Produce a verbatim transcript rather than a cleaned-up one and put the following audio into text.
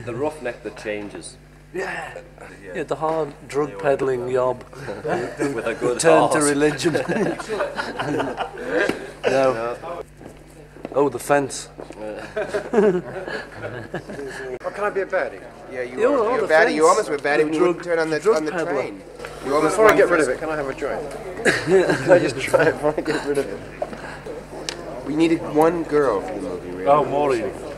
The roughneck that changes. Yeah. Yeah, the hard drug peddling yob. With a good Turn horse. to religion. No. Oh, the fence. Or can I be a baddie? Yeah, you You are. are, You're a the baddie. fence. You almost were a baddie The when you drug- wouldn't turn on the, drug on the peddler. train. You almost Before I won get rid of first- it, can I have a joint? Can I just try it before I get rid of it? We needed one girl for the movie, really. Oh, Maureen.